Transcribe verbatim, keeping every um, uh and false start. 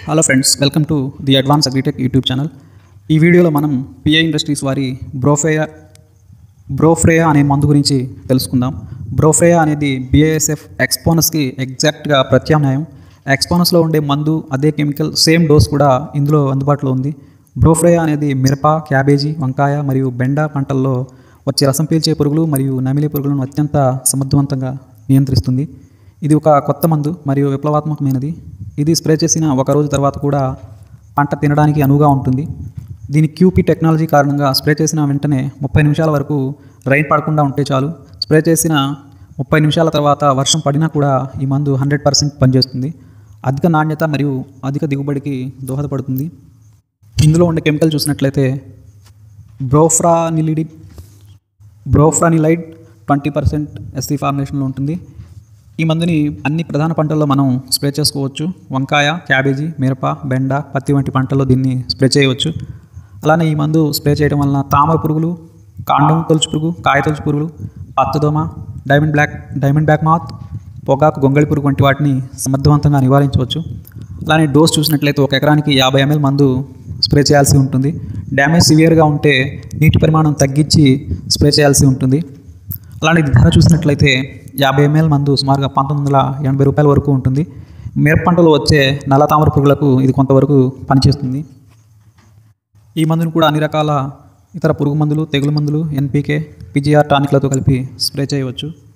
Hello friends, welcome to the advance agritech YouTube channel. ఈ వీడియోలో మనం పిఐ ఇండస్ట్రీస్ వారి బ్రోఫ్రేయా బ్రోఫ్రేయా అనే మందు గురించి తెలుసుకుందాం. బ్రోఫ్రేయా అనేది బిఏఎస్ఎఫ్ ఎక్స్పోనస్కి ఎగ్జాక్ట్గా ప్రత్యామ్నాయం. ఎక్స్పోనస్లో ఉండే మందు అదే కెమికల్, సేమ్ డోస్ కూడా ఇందులో అందుబాటులో ఉంది. బ్రోఫ్రేయా అనేది మిరప, క్యాబేజీ, వంకాయ మరియు బెండ పంటల్లో వచ్చే రసం పీల్చే పురుగులు మరియు నమిలే పురుగులను అత్యంత సమర్థవంతంగా నియంత్రిస్తుంది. ఇది ఒక కొత్త మందు మరియు విప్లవాత్మకమైనది. ఇది స్ప్రే చేసిన ఒక రోజు తర్వాత కూడా పంట తినడానికి అనువుగా ఉంటుంది. దీని క్యూపీ టెక్నాలజీ కారణంగా స్ప్రే చేసిన వెంటనే ముప్పై నిమిషాల వరకు రైన్ పడకుండా ఉంటే చాలు. స్ప్రే చేసిన ముప్పై నిమిషాల తర్వాత వర్షం పడినా కూడా ఈ మందు హండ్రెడ్ పర్సెంట్ పనిచేస్తుంది. అధిక నాణ్యత మరియు అధిక దిగుబడికి దోహదపడుతుంది. ఇందులో ఉండే కెమికల్ చూసినట్లయితే broflanilide broflanilide twenty percent SC ఫార్ములేషన్లో ఉంటుంది. ఈ మందుని అన్ని ప్రధాన పంటల్లో మనం స్ప్రే చేసుకోవచ్చు. వంకాయ, క్యాబేజీ, మిరప, బెండ, పత్తి వంటి పంటల్లో దీన్ని స్ప్రే చేయవచ్చు. అలానే ఈ మందు స్ప్రే చేయడం వలన తామర పురుగులు, కాండం తొలుచు పురుగు, కాయ తొలుచు పురుగులు, పచ్చదోమ, diamond black diamond black moth, పొగాకు గొంగళి పురుగు వంటి వాటిని సమర్థవంతంగా నివారించవచ్చు. అలానే డోస్ చూసినట్లయితే ఒక ఎకరానికి యాభై ఎంఎల్ మందు స్ప్రే చేయాల్సి ఉంటుంది. డ్యామేజ్ సివియర్గా ఉంటే నీటి పరిమాణం తగ్గించి స్ప్రే చేయాల్సి ఉంటుంది. అలానే ఇది ధర చూసినట్లయితే యాభై ఎంఎల్ మందు సుమారుగా పంతొమ్మిది వందల ఎనభై రూపాయల వరకు ఉంటుంది. మిరప పంటలో వచ్చే నల్ల తామర పురుగులకు ఇది కొంతవరకు పనిచేస్తుంది. ఈ మందును కూడా అన్ని రకాల ఇతర పురుగు మందులు, తెగులు మందులు, ఎన్పీకే, పిజిఆర్ టానిక్లతో కలిపి స్ప్రే చేయవచ్చు.